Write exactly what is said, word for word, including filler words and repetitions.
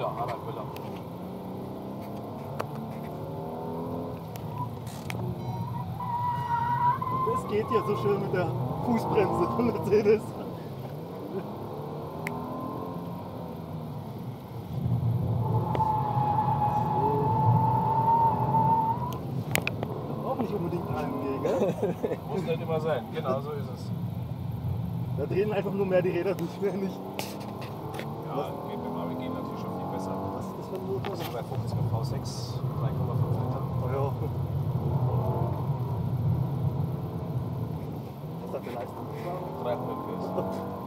Müller, Harald Müller. Das geht ja so schön mit der Fußbremse von Mercedes. Auch nicht unbedingt angehen, gell? Muss nicht immer sein, genau so ist es. Da drehen einfach nur mehr die Räder durch, mehr nicht. Ja, geht mit dem A M G natürlich schon viel besser. Was ist das für ein Motor? Das ist bei Focus mit V sechs, drei Komma fünf Liter. Oh ja. Was sagt der Leistung? dreihundert PS.